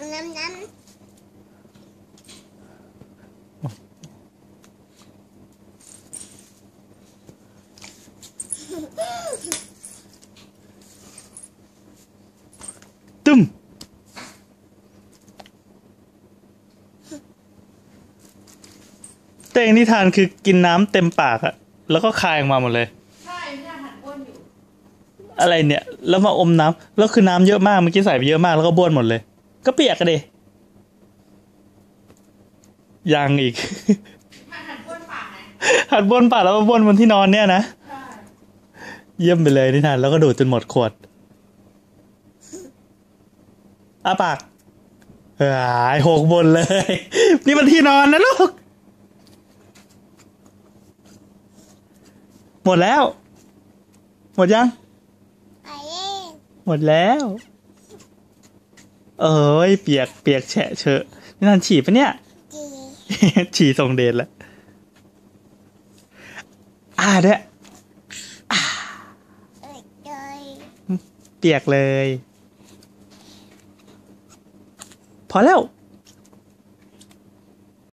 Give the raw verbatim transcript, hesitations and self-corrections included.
น้ำน้ำตึ้มเต้งนิทานคือกินน้ำเต็มปากอะแล้วก็คายออกมาหมดเลยใช่พี่หันบ้วนอยู่อะไรเนี่ยแล้วมาอมน้ำแล้วคือน้ำเยอะมากเมื่อกี้ใส่ไปเยอะมากแล้วก็บ้วนหมดเลยก็เปียกกันดิยังอีกหันบ้วนปากไงหัดบ้วนปากแล้วมาบ้วนบนที่นอนเนี่ยนะเยี่ยมไปเลยนิทานแล้วก็ดูดจนหมดขวดอ้าปากหายหกบนเลยนี่มันที่นอนนะลูกหมดแล้วหมดยังหมดแล้วเอ้ยเปียกเปียกแฉะเชอะนี่นันฉี่ปะเนี่ยฉี่ส่งเดชแล้วอ่าเด้อเปียกเลยพอแล้ว